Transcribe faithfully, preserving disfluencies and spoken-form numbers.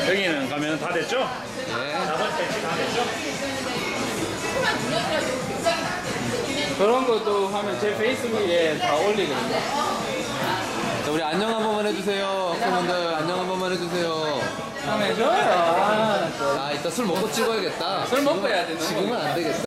여기는 가면 다 됐죠? 네. 나머지 배치 다 됐죠? 그런 것도 하면 제 페이스북에 다 올리거든요. 자, 우리 안녕 한 번만 해주세요. 학생분들 안녕 한 번만 해주세요. 한번 해줘요. 아, 아, 이따 술 먹고 찍어야겠다. 술 먹고 해야 되는 지금은 안 되겠다.